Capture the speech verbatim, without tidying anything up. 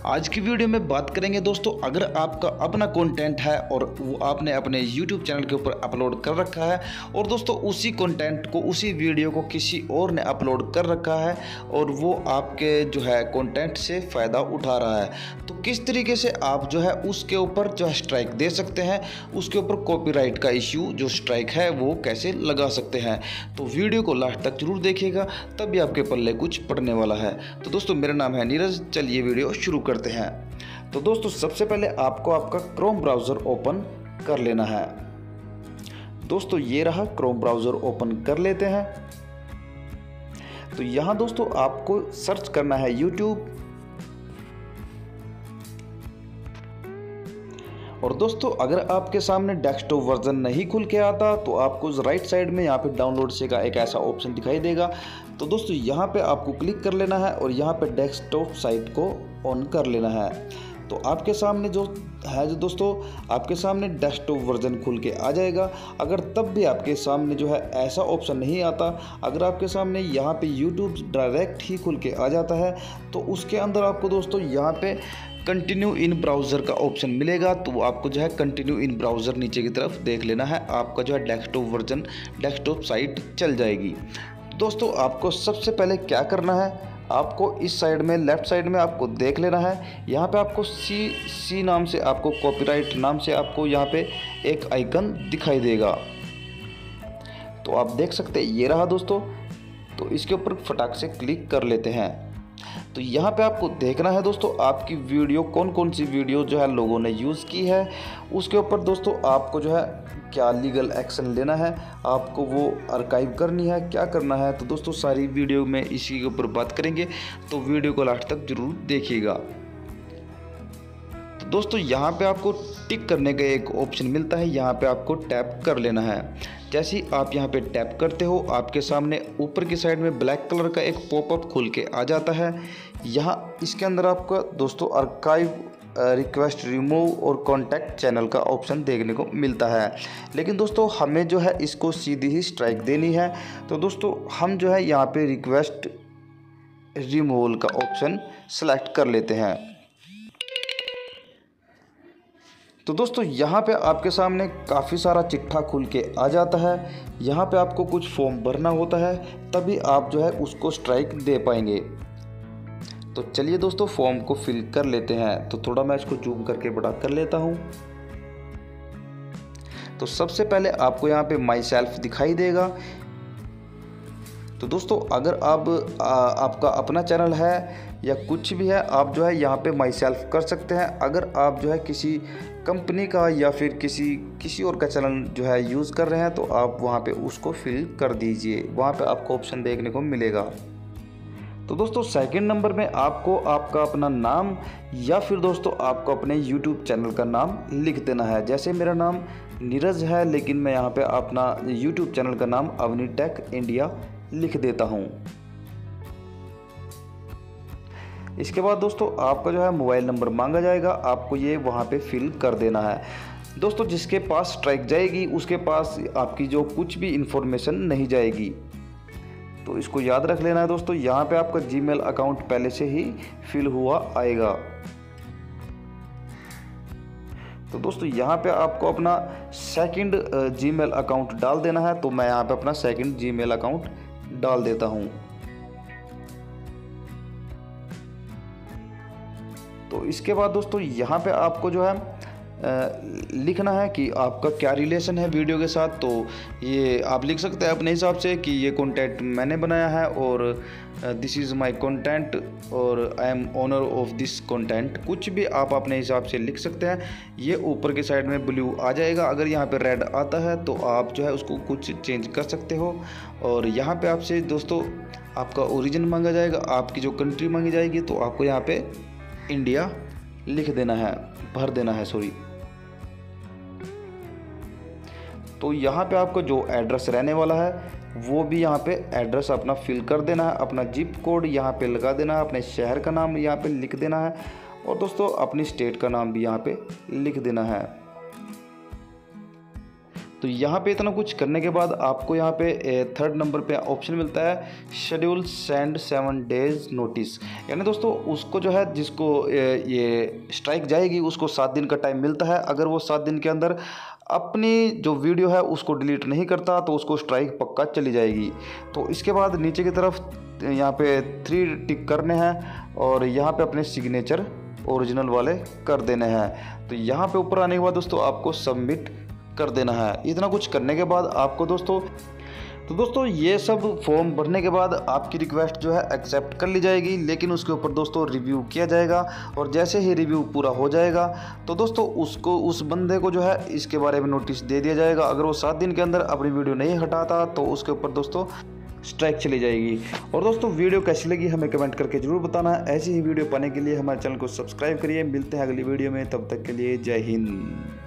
आज की वीडियो में बात करेंगे दोस्तों, अगर आपका अपना कंटेंट है और वो आपने अपने यूट्यूब चैनल के ऊपर अपलोड कर रखा है और दोस्तों उसी कंटेंट को, उसी वीडियो को किसी और ने अपलोड कर रखा है और वो आपके जो है कंटेंट से फ़ायदा उठा रहा है, तो किस तरीके से आप जो है उसके ऊपर जो है स्ट्राइक दे सकते हैं, उसके ऊपर कॉपीराइट का इश्यू जो स्ट्राइक है वो कैसे लगा सकते हैं। तो वीडियो को लास्ट तक जरूर देखिएगा, तभी आपके पल्ले कुछ पड़ने वाला है। तो दोस्तों मेरा नाम है नीरज, चलिए वीडियो शुरू करते हैं। तो दोस्तों सबसे पहले आपको आपका क्रोम ब्राउज़र ओपन कर लेना है। दोस्तों ये रहा क्रोम ब्राउज़र, ओपन कर लेते हैं। तो यहाँ दोस्तों आपको सर्च करना है यूट्यूब। और दोस्तों अगर आपके सामने डेस्कटॉप वर्जन नहीं खुल के आता तो आपको राइट साइड में यहाँ पे डाउनलोड से का एक ऐसा ऑप्शन दिखाई देगा। तो दोस्तों यहाँ पे आपको क्लिक कर लेना है और यहाँ पे डेस्कटॉप साइट को ऑन कर लेना है। तो आपके सामने जो है जो दोस्तों आपके सामने डेस्कटॉप वर्जन खुल के आ जाएगा। अगर तब भी आपके सामने जो है ऐसा ऑप्शन नहीं आता, अगर आपके सामने यहाँ पे यूट्यूब डायरेक्ट ही खुल के आ जाता है, तो उसके अंदर आपको दोस्तों यहाँ पे कंटिन्यू इन ब्राउज़र का ऑप्शन मिलेगा। तो आपको जो है कंटिन्यू इन ब्राउज़र नीचे की तरफ देख लेना है, आपका जो है डेस्कटॉप वर्जन डेस्कटॉप साइट चल जाएगी। दोस्तों आपको सबसे पहले क्या करना है, आपको इस साइड में लेफ़्ट साइड में आपको देख लेना है। यहाँ पे आपको सी सी नाम से, आपको कॉपीराइट नाम से आपको यहाँ पे एक आइकन दिखाई देगा। तो आप देख सकते हैं ये रहा दोस्तों। तो इसके ऊपर फटाक से क्लिक कर लेते हैं। तो यहाँ पे आपको देखना है दोस्तों आपकी वीडियो, कौन कौन सी वीडियो जो है लोगों ने यूज़ की है, उसके ऊपर दोस्तों आपको जो है क्या लीगल एक्शन लेना है, आपको वो आर्काइव करनी है, क्या करना है। तो दोस्तों सारी वीडियो में इसी के ऊपर बात करेंगे, तो वीडियो को लास्ट तक जरूर देखिएगा। तो दोस्तों यहाँ पे आपको टिक करने का एक ऑप्शन मिलता है, यहाँ पे आपको टैप कर लेना है। जैसे ही आप यहाँ पे टैप करते हो, आपके सामने ऊपर की साइड में ब्लैक कलर का एक पॉपअप खुल के आ जाता है। यहाँ इसके अंदर आपका दोस्तों आर्काइव, रिक्वेस्ट, रिमूव और कॉन्टैक्ट चैनल का ऑप्शन देखने को मिलता है। लेकिन दोस्तों हमें जो है इसको सीधी ही स्ट्राइक देनी है। तो दोस्तों हम जो है यहाँ पे रिक्वेस्ट रिमूवल का ऑप्शन सेलेक्ट कर लेते हैं। तो दोस्तों यहाँ पे आपके सामने काफ़ी सारा चिट्ठा खुल के आ जाता है। यहाँ पे आपको कुछ फॉर्म भरना होता है, तभी आप जो है उसको स्ट्राइक दे पाएंगे। तो चलिए दोस्तों फॉर्म को फिल कर लेते हैं। तो थोड़ा मैं इसको जूम करके बड़ा कर लेता हूँ। तो सबसे पहले आपको यहाँ पे माई सेल्फ दिखाई देगा। तो दोस्तों अगर आप आ, आपका अपना चैनल है या कुछ भी है, आप जो है यहाँ पे माई सेल्फ कर सकते हैं। अगर आप जो है किसी कंपनी का या फिर किसी किसी और का चैनल जो है यूज़ कर रहे हैं, तो आप वहाँ पे उसको फिल कर दीजिए, वहाँ पे आपको ऑप्शन देखने को मिलेगा। तो दोस्तों सेकंड नंबर में आपको आपका अपना नाम या फिर दोस्तों आपको अपने यूट्यूब चैनल का नाम लिख देना है। जैसे मेरा नाम नीरज है, लेकिन मैं यहाँ पे अपना यूट्यूब चैनल का नाम अवनी टेक इंडिया लिख देता हूँ। इसके बाद दोस्तों आपका जो है मोबाइल नंबर मांगा जाएगा, आपको ये वहाँ पे फिल कर देना है। दोस्तों जिसके पास स्ट्राइक जाएगी उसके पास आपकी जो कुछ भी इंफॉर्मेशन नहीं जाएगी, तो इसको याद रख लेना है दोस्तों। यहाँ पे आपका जीमेल अकाउंट पहले से ही फिल हुआ आएगा। तो दोस्तों यहाँ पे आपको अपना सेकंड जीमेल अकाउंट डाल देना है। तो मैं यहाँ पे अपना सेकंड जीमेल अकाउंट डाल देता हूँ। तो इसके बाद दोस्तों यहाँ पे आपको जो है आ, लिखना है कि आपका क्या रिलेशन है वीडियो के साथ। तो ये आप लिख सकते हैं अपने हिसाब से कि ये कंटेंट मैंने बनाया है और दिस इज़ माय कंटेंट और I am owner of this content. कुछ भी आप अपने हिसाब से लिख सकते हैं। ये ऊपर के साइड में ब्लू आ जाएगा, अगर यहाँ पे रेड आता है तो आप जो है उसको कुछ चेंज कर सकते हो। और यहाँ पे आपसे दोस्तों आपका ओरिजिन मांगा जाएगा, आपकी जो कंट्री मांगी जाएगी, तो आपको यहाँ पे इंडिया लिख देना है, भर देना है सॉरी। तो यहाँ पे आपको जो एड्रेस रहने वाला है वो भी यहाँ पे एड्रेस अपना फिल कर देना है, अपना जिप कोड यहाँ पे लगा देना है, अपने शहर का नाम यहाँ पे लिख देना है और दोस्तों अपनी स्टेट का नाम भी यहाँ पे लिख देना है। तो यहाँ पे इतना कुछ करने के बाद आपको यहाँ पे थर्ड नंबर पे ऑप्शन मिलता है schedule send seven days notice, यानी दोस्तों उसको जो है जिसको ये स्ट्राइक जाएगी उसको सात दिन का टाइम मिलता है। अगर वो सात दिन के अंदर अपनी जो वीडियो है उसको डिलीट नहीं करता तो उसको स्ट्राइक पक्का चली जाएगी। तो इसके बाद नीचे की तरफ यहाँ पे थ्री टिक करने हैं और यहाँ पे अपने सिग्नेचर ओरिजिनल वाले कर देने हैं। तो यहाँ पे ऊपर आने के बाद दोस्तों आपको सबमिट कर देना है। इतना कुछ करने के बाद आपको दोस्तों तो दोस्तों ये सब फॉर्म भरने के बाद आपकी रिक्वेस्ट जो है एक्सेप्ट कर ली जाएगी, लेकिन उसके ऊपर दोस्तों रिव्यू किया जाएगा और जैसे ही रिव्यू पूरा हो जाएगा तो दोस्तों उसको उस बंदे को जो है इसके बारे में नोटिस दे दिया जाएगा। अगर वो सात दिन के अंदर अपनी वीडियो नहीं हटाता तो उसके ऊपर दोस्तों स्ट्राइक चली जाएगी। और दोस्तों वीडियो कैसी लगी हमें कमेंट करके जरूर बताना। ऐसी ही वीडियो पाने के लिए हमारे चैनल को सब्सक्राइब करिए। मिलते हैं अगली वीडियो में, तब तक के लिए जय हिंद।